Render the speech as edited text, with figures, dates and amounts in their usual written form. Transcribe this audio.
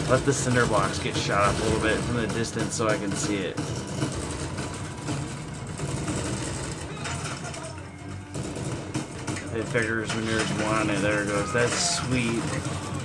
Let the cinder blocks get shot up a little bit from the distance so I can see it. It figures when there's one, and there it goes. That's sweet.